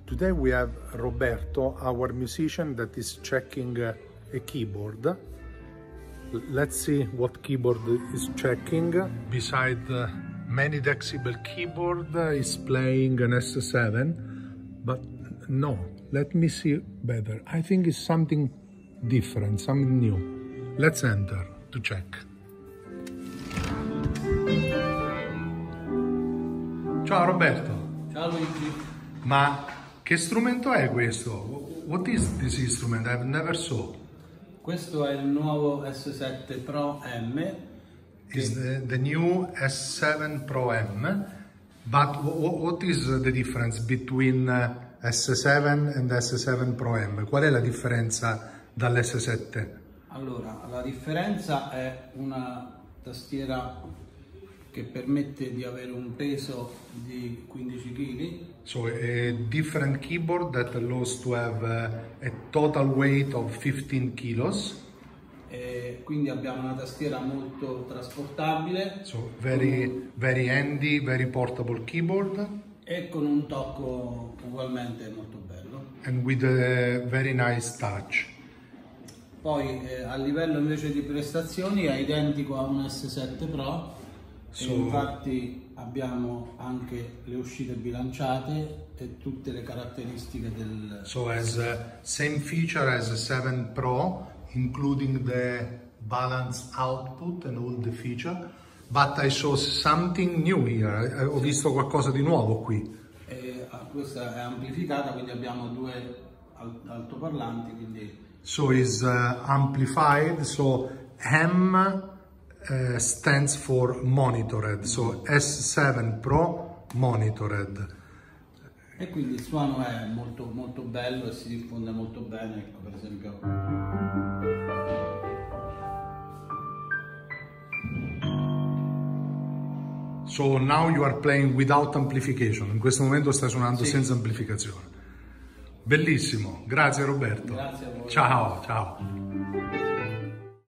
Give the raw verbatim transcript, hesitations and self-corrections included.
Today we have Roberto, our musician, that is checking uh, a keyboard. Let's see what keyboard is checking. Beside the many decibel keyboard uh, is playing an S seven, but no, let me see better. I think it's something different, something new. Let's enter to check. Ciao Roberto. Ciao Luigi. Ma che strumento è questo? What is this instrument? I've never saw. Questo è il nuovo S sette Pro M. Is the, the new S seven Pro M. But what is the difference between S seven and S seven Pro M? Qual è la differenza dall'S sette? Allora, la differenza è una tastiera che permette di avere un peso di quindici chili. So a different keyboard that allows to have a, a total weight of fifteen kilos. E quindi abbiamo una tastiera molto trasportabile. So very, very handy, very portable keyboard. E con un tocco ugualmente molto bello. And with a very nice touch. Poi eh, a livello invece di prestazioni è identico a un S sette Pro. So, e infatti abbiamo anche le uscite bilanciate e tutte le caratteristiche del... So has uh, same feature as a seven Pro, including the balanced output and all the feature, but I saw something new here. Ho visto qualcosa di nuovo qui. E, ah, questa è amplificata, quindi abbiamo due altoparlanti, quindi... So is uh, amplified, so M Uh, stands for monitored, so S seven Pro monitored. E quindi il suono è molto molto bello e si diffonde molto bene, ecco, per esempio. So now you are playing without amplification, in questo momento stai suonando sì. senza amplificazione. Bellissimo, grazie Roberto. Grazie a voi. Ciao, ciao.